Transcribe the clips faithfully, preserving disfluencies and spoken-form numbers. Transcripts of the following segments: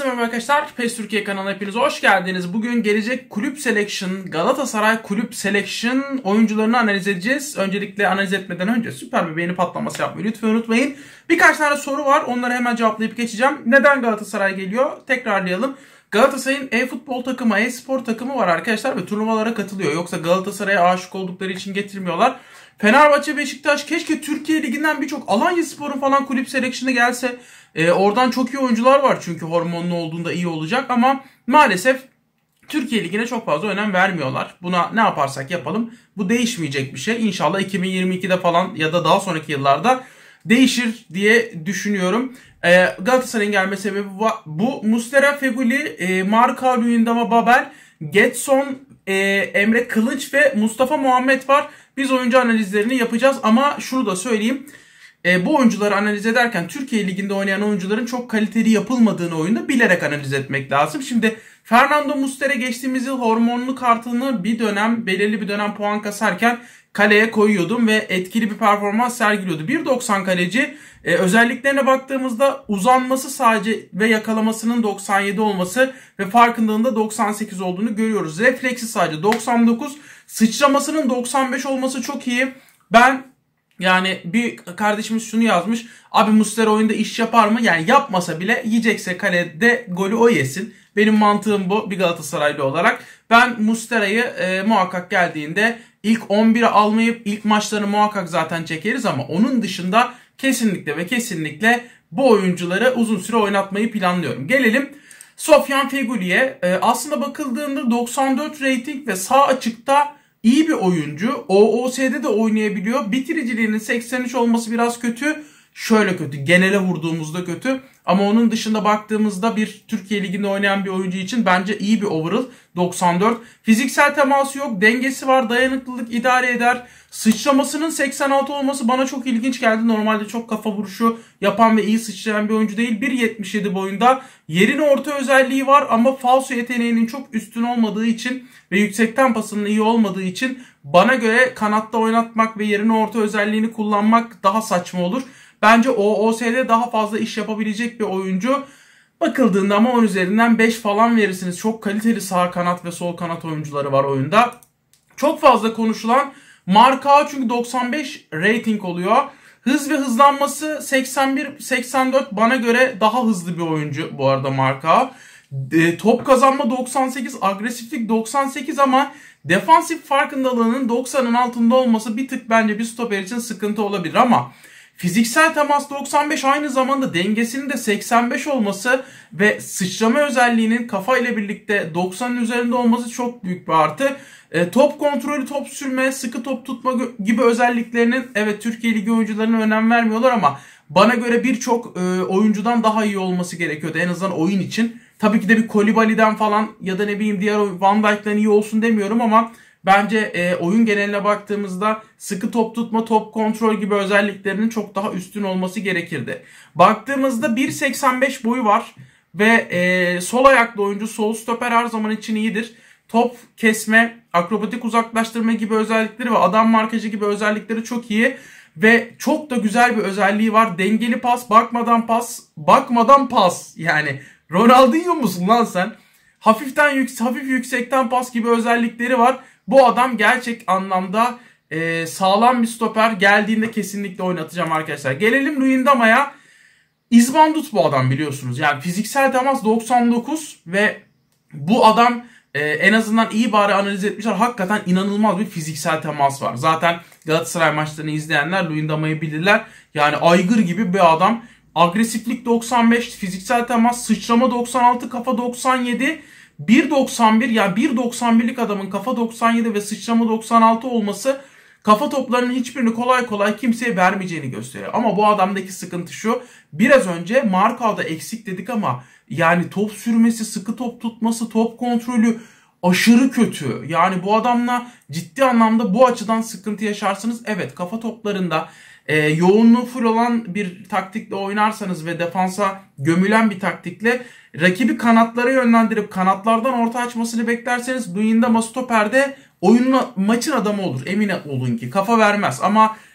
Herkese merhaba arkadaşlar. PES Türkiye kanalına hepiniz hoş geldiniz. Bugün gelecek kulüp selection, Galatasaray kulüp selection oyuncularını analiz edeceğiz. Öncelikle analiz etmeden önce süper bir beğeni patlaması yapmayı lütfen unutmayın. Birkaç tane soru var. Onları hemen cevaplayıp geçeceğim. Neden Galatasaray geliyor? Tekrarlayalım. Galatasaray'ın e-futbol takımı, e-spor takımı var arkadaşlar ve turnuvalara katılıyor. Yoksa Galatasaray'a aşık oldukları için getirmiyorlar. Fenerbahçe, Beşiktaş, keşke Türkiye Ligi'nden birçok Alanyaspor'un falan kulüp seleksiyonu gelse. Ee, oradan çok iyi oyuncular var çünkü hormonlu olduğunda iyi olacak ama maalesef Türkiye Ligi'ne çok fazla önem vermiyorlar. Buna ne yaparsak yapalım bu değişmeyecek bir şey. İnşallah iki bin yirmi ikide falan ya da daha sonraki yıllarda değişir diye düşünüyorum. Ee, Galatasaray'ın gelme sebebi bu. Muslera, Feguli, e, Marka, Luyendama, Babel, Getson, e, Emre Kılınç ve Mustafa Muhammed var. Biz oyuncu analizlerini yapacağız ama şunu da söyleyeyim. E, bu oyuncuları analiz ederken Türkiye Ligi'nde oynayan oyuncuların çok kaliteli yapılmadığını oyunda bilerek analiz etmek lazım. Şimdi Fernando Muslera geçtiğimiz yıl hormonlu kartını bir dönem belirli bir dönem puan kasarken kaleye koyuyordum ve etkili bir performans sergiliyordu. bir doksan kaleci, e, özelliklerine baktığımızda uzanması sadece ve yakalamasının doksan yedi olması ve farkındalığında doksan sekiz olduğunu görüyoruz. Refleksi sadece doksan dokuz, sıçramasının doksan beş olması çok iyi. Ben Yani bir kardeşimiz şunu yazmış. Abi Muslera oyunda iş yapar mı? Yani yapmasa bile yiyecekse kalede golü o yesin. Benim mantığım bu bir Galatasaraylı olarak. Ben Muslera'yı e, muhakkak geldiğinde ilk on bire almayıp ilk maçlarını muhakkak zaten çekeriz ama onun dışında kesinlikle ve kesinlikle bu oyuncuları uzun süre oynatmayı planlıyorum. Gelelim Sofyan Feguli'ye. E, aslında bakıldığında doksan dört rating ve sağ açıkta İyi bir oyuncu. O O S'de de oynayabiliyor. Bitiriciliğinin seksen üç olması biraz kötü. Şöyle kötü. Genele vurduğumuzda kötü. Ama onun dışında baktığımızda bir Türkiye Ligi'nde oynayan bir oyuncu için bence iyi bir overall. doksan dört. Fiziksel teması yok. Dengesi var. Dayanıklılık idare eder. Sıçramasının seksen altı olması bana çok ilginç geldi. Normalde çok kafa vuruşu yapan ve iyi sıçrayan bir oyuncu değil. bir yetmiş yedi boyunda. Yerin orta özelliği var ama falso yeteneğinin çok üstün olmadığı için ve yüksekten pasının iyi olmadığı için bana göre kanatta oynatmak ve yerin orta özelliğini kullanmak daha saçma olur. Bence O O S'de daha fazla iş yapabilecek bir oyuncu. Bakıldığında ama on üzerinden beş falan verirsiniz. Çok kaliteli sağ kanat ve sol kanat oyuncuları var oyunda. Çok fazla konuşulan Marka çünkü doksan beş rating oluyor. Hız ve hızlanması seksen bir seksen dört bana göre daha hızlı bir oyuncu bu arada Marka. E, top kazanma doksan sekiz, agresiflik doksan sekiz ama defansif farkındalığının doksanın altında olması bir tık bence bir stoper için sıkıntı olabilir ama fiziksel temas doksan beş, aynı zamanda dengesinin de seksen beş olması ve sıçrama özelliğinin kafa ile birlikte doksanın üzerinde olması çok büyük bir artı. E, top kontrolü, top sürme, sıkı top tutma gibi özelliklerinin evet Türkiye Ligi oyuncularına önem vermiyorlar ama bana göre birçok e, oyuncudan daha iyi olması gerekiyordu en azından oyun için. Tabii ki de bir Kolibali'den falan ya da ne bileyim diğer Van Dijk'ten iyi olsun demiyorum ama bence e, oyun geneline baktığımızda sıkı top tutma, top kontrol gibi özelliklerinin çok daha üstün olması gerekirdi. Baktığımızda bir seksen beş boyu var ve e, sol ayaklı oyuncu, sol stoper her zaman için iyidir. Top kesme, akrobatik uzaklaştırma gibi özellikleri ve adam markajı gibi özellikleri çok iyi. Ve çok da güzel bir özelliği var. Dengeli pas, bakmadan pas, bakmadan pas. Yani Ronaldinho musun lan sen? Hafiften yük, hafif yüksekten pas gibi özellikleri var. Bu adam gerçek anlamda e, sağlam bir stoper. Geldiğinde kesinlikle oynatacağım arkadaşlar. Gelelim Luyendama'ya. İzbandut bu adam biliyorsunuz. Yani fiziksel temas doksan dokuz ve bu adam e, en azından iyi bari analiz etmişler. Hakikaten inanılmaz bir fiziksel temas var. Zaten Galatasaray maçlarını izleyenler Luyendama'yı bilirler. Yani aygır gibi bir adam. Agresiflik doksan beş, fiziksel temas, sıçrama doksan altı, kafa doksan yedi, bir doksan bir, yani bir doksan birlik adamın kafa doksan yedi ve sıçrama doksan altı olması kafa toplarının hiçbirini kolay kolay kimseye vermeyeceğini gösteriyor. Ama bu adamdaki sıkıntı şu: biraz önce Markao'da eksik dedik ama yani top sürmesi, sıkı top tutması, top kontrolü aşırı kötü. Yani bu adamla ciddi anlamda bu açıdan sıkıntı yaşarsınız. Evet, kafa toplarında e, yoğunluğu full olan bir taktikle oynarsanız ve defansa gömülen bir taktikle rakibi kanatlara yönlendirip kanatlardan orta açmasını beklerseniz Luyendama stoperde oyunun, maçın adamı olur. Emin olun ki kafa vermez ama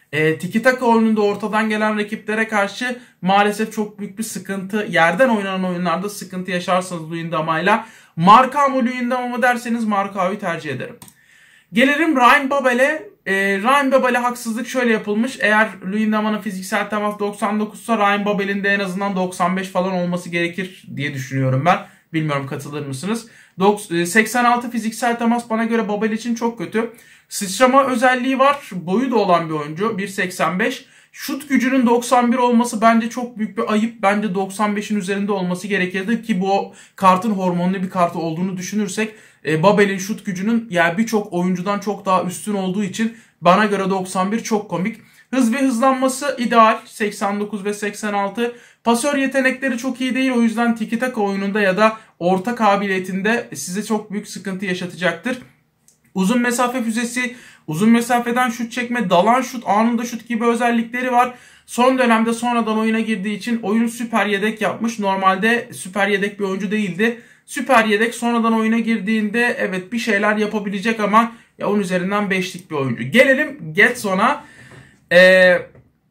E, tiki taka oyununda ortadan gelen rakiplere karşı maalesef çok büyük bir sıkıntı. Yerden oynanan oyunlarda sıkıntı yaşarsanız Luyendama'yla. Marka mı Luyendama mı derseniz Marka'yı tercih ederim. Gelelim Ryan Babel'e. E, Ryan Babel'e haksızlık şöyle yapılmış. Eğer Luyendama'nın fiziksel temas doksan dokuz ise Ryan Babel'in de en azından doksan beş falan olması gerekir diye düşünüyorum ben. Bilmiyorum katılır mısınız? seksen altı fiziksel temas bana göre Babel için çok kötü. Sıçrama özelliği var. Boyu da olan bir oyuncu. bir seksen beş. Şut gücünün doksan bir olması bence çok büyük bir ayıp. Bence doksan beşin üzerinde olması gerekirdi ki bu kartın hormonlu bir kart olduğunu düşünürsek e, Babel'in şut gücünün yani birçok oyuncudan çok daha üstün olduğu için bana göre doksan bir çok komik. Hız ve hızlanması ideal. seksen dokuz ve seksen altı. Pasör yetenekleri çok iyi değil. O yüzden tiki taka oyununda ya da orta kabiliyetinde size çok büyük sıkıntı yaşatacaktır. Uzun mesafe füzesi, uzun mesafeden şut çekme, dalan şut, anında şut gibi özellikleri var. Son dönemde sonradan oyuna girdiği için oyun süper yedek yapmış. Normalde süper yedek bir oyuncu değildi. Süper yedek sonradan oyuna girdiğinde evet bir şeyler yapabilecek ama ya onun üzerinden beşlik bir oyuncu. Gelelim Getson'a. Ee,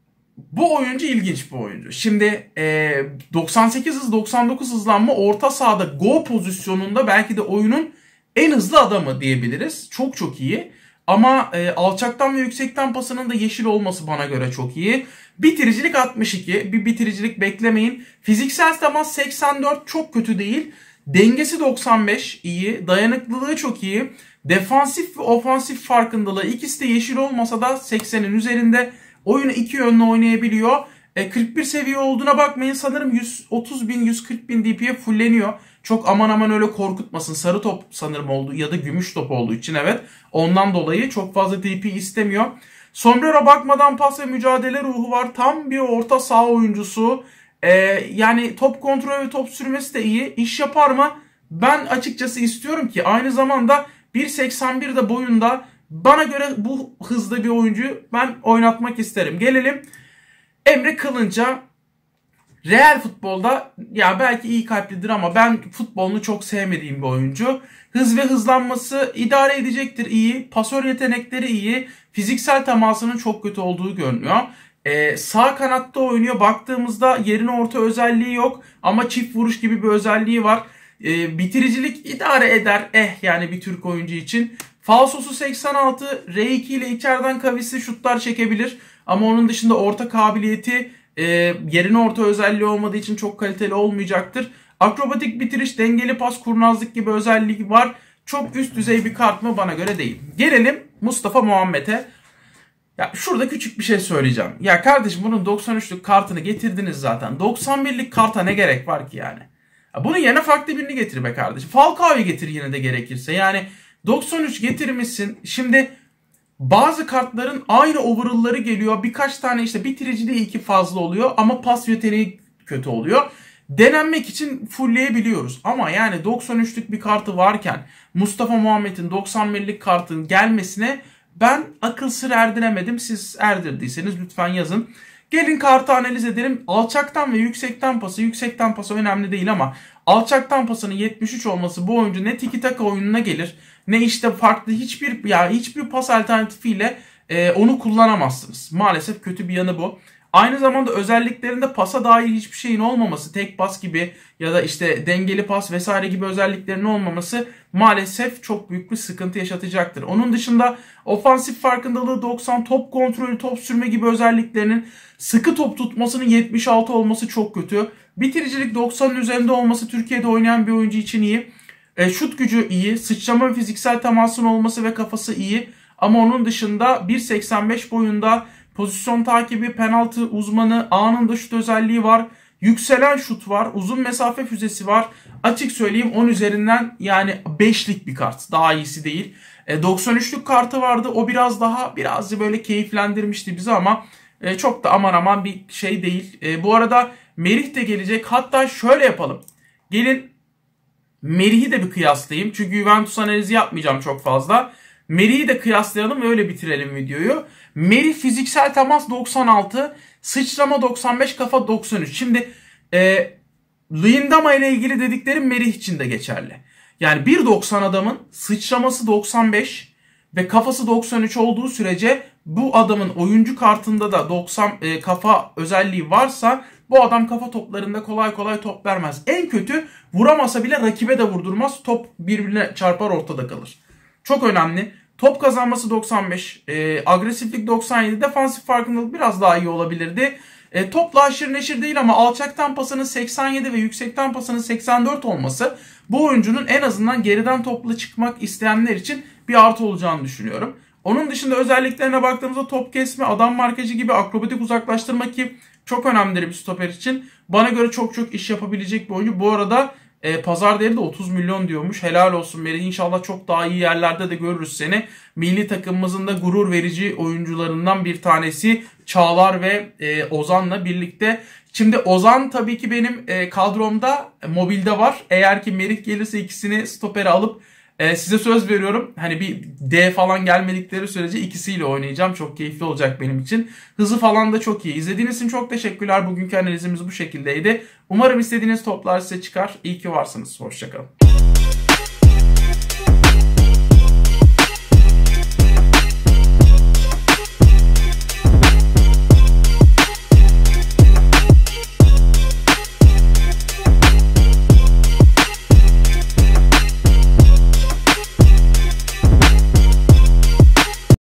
bu oyuncu ilginç bir oyuncu. Şimdi e, doksan sekiz hız doksan dokuz hızlanma orta sahada go pozisyonunda belki de oyunun en hızlı adamı diyebiliriz. Çok çok iyi. Ama e, alçaktan ve yüksekten pasının da yeşil olması bana göre çok iyi. Bitiricilik altmış iki. Bir bitiricilik beklemeyin. Fiziksel temas seksen dört çok kötü değil. Dengesi doksan beş iyi. Dayanıklılığı çok iyi. Defansif ve ofansif farkındalığı ikisi de yeşil olmasa da seksenin üzerinde. Oyunu iki yönlü oynayabiliyor. E, kırk bir seviye olduğuna bakmayın. Sanırım yüz otuz bin yüz kırk bin D P'ye fulleniyor. Çok aman aman öyle korkutmasın. Sarı top sanırım oldu ya da gümüş top olduğu için evet. Ondan dolayı çok fazla D P istemiyor. Sombrero bakmadan pas ve mücadele ruhu var. Tam bir orta saha oyuncusu. Ee, yani top kontrolü ve top sürmesi de iyi. İş yapar mı? Ben açıkçası istiyorum ki aynı zamanda bir seksen bir de boyunda bana göre bu hızda bir oyuncuyu ben oynatmak isterim. Gelelim Emre Kılınç'a. Real futbolda ya belki iyi kalplidir ama ben futbolunu çok sevmediğim bir oyuncu. Hız ve hızlanması idare edecektir iyi. Pasör yetenekleri iyi. Fiziksel temasının çok kötü olduğu görünüyor. Ee, sağ kanatta oynuyor. Baktığımızda yerin orta özelliği yok. Ama çift vuruş gibi bir özelliği var. Ee, bitiricilik idare eder. Eh yani bir Türk oyuncu için. Falsosu seksen altı. R iki ile içeriden kavisli şutlar çekebilir. Ama onun dışında orta kabiliyeti e, yerin orta özelliği olmadığı için çok kaliteli olmayacaktır. Akrobatik bitiriş, dengeli pas, kurnazlık gibi özelliği var. Çok üst düzey bir kart mı? Bana göre değil. Gelelim Mustafa Muhammed'e. Ya şurada küçük bir şey söyleyeceğim. Ya kardeşim bunun doksan üçlük kartını getirdiniz zaten. doksan birlik karta ne gerek var ki yani? Ya bunun yerine farklı birini getir be kardeşim. Falcao'yu getir yine de gerekirse. Yani doksan üç getirmişsin. Şimdi bazı kartların aynı overall'ları geliyor. Birkaç tane işte bitiriciliği iki fazla oluyor ama pas yeteneği kötü oluyor. Denenmek için fullleyebiliyoruz. Ama yani doksan üçlük bir kartı varken Mustafa Muhammed'in doksan birlik kartının gelmesine ben akıl sır erdiremedim. Siz erdirdiyseniz lütfen yazın. Gelin kartı analiz edelim. Alçaktan ve yüksekten pası. Yüksekten pası önemli değil ama alçaktan pasının yetmiş üç olması bu oyuncu ne tiki taka oyununa gelir ne işte farklı hiçbir ya hiçbir pas alternatifiyle e, onu kullanamazsınız. Maalesef kötü bir yanı bu. Aynı zamanda özelliklerinde pasa dair hiçbir şeyin olmaması, tek pas gibi ya da işte dengeli pas vesaire gibi özelliklerinin olmaması maalesef çok büyük bir sıkıntı yaşatacaktır. Onun dışında ofansif farkındalığı doksan, top kontrolü, top sürme gibi özelliklerinin sıkı top tutmasının yetmiş altı olması çok kötü. Bitiricilik doksanın üzerinde olması Türkiye'de oynayan bir oyuncu için iyi. E, şut gücü iyi, sıçrama ve fiziksel temasın olması ve kafası iyi. Ama onun dışında bir seksen beş boyunda pozisyon takibi, penaltı uzmanı, anında şut özelliği var. Yükselen şut var, uzun mesafe füzesi var. Açık söyleyeyim on üzerinden yani beşlik bir kart. Daha iyisi değil. E, doksan üçlük kartı vardı. O biraz daha biraz böyle keyiflendirmişti bizi ama e, çok da aman aman bir şey değil. E, bu arada Merih de gelecek. Hatta şöyle yapalım. Gelin Merih'i de bir kıyaslayayım. Çünkü Juventus analizi yapmayacağım çok fazla. Merih'i de kıyaslayalım ve öyle bitirelim videoyu. Merih fiziksel temas doksan altı, sıçrama doksan beş, kafa doksan üç. Şimdi e, Luyendama ile ilgili dediklerim Merih için de geçerli. Yani bir doksan adamın sıçraması doksan beş ve kafası doksan üç olduğu sürece bu adamın oyuncu kartında da doksan e, kafa özelliği varsa bu adam kafa toplarında kolay kolay top vermez. En kötü vuramasa bile rakibe de vurdurmaz. Top birbirine çarpar, ortada kalır. Çok önemli. Top kazanması doksan beş, e, agresiflik doksan yedi, defansif farkındalık biraz daha iyi olabilirdi. E, topla aşırı neşir değil ama alçaktan pasının seksen yedi ve yüksekten pasının seksen dört olması bu oyuncunun en azından geriden topla çıkmak isteyenler için bir artı olacağını düşünüyorum. Onun dışında özelliklerine baktığımızda top kesme, adam markajı gibi, akrobatik uzaklaştırma ki çok önemlidir bir stoper için. Bana göre çok çok iş yapabilecek bir oyuncu. Bu arada e, pazar değeri de otuz milyon diyormuş. Helal olsun Melih. İnşallah çok daha iyi yerlerde de görürüz seni. Milli takımımızın da gurur verici oyuncularından bir tanesi Çağlar ve e, Ozan'la birlikte. Şimdi Ozan tabii ki benim e, kadromda e, mobilde var. Eğer ki Merih gelirse ikisini stopere alıp e, size söz veriyorum. Hani bir D falan gelmedikleri sürece ikisiyle oynayacağım. Çok keyifli olacak benim için. Hızı falan da çok iyi. İzlediğiniz için çok teşekkürler. Bugünkü analizimiz bu şekildeydi. Umarım istediğiniz toplar size çıkar. İyi ki varsınız. Hoşçakalın.